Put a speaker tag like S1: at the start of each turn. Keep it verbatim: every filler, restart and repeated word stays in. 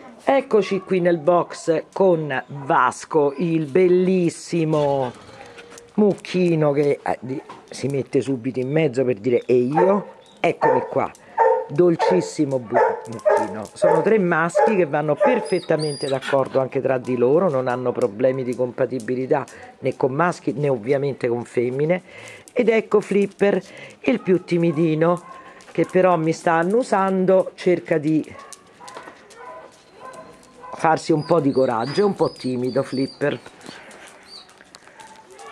S1: Eccoci qui nel box con Vasco, il bellissimo mucchino che eh, di- si mette subito in mezzo per dire e io. Eccomi qua, dolcissimo bu- mucchino. Sono tre maschi che vanno perfettamente d'accordo anche tra di loro, non hanno problemi di compatibilità né con maschi né ovviamente con femmine. Ed ecco Flipper, il più timidino, che però mi sta annusando, cerca di farsi un po' di coraggio, è un po' timido Flipper.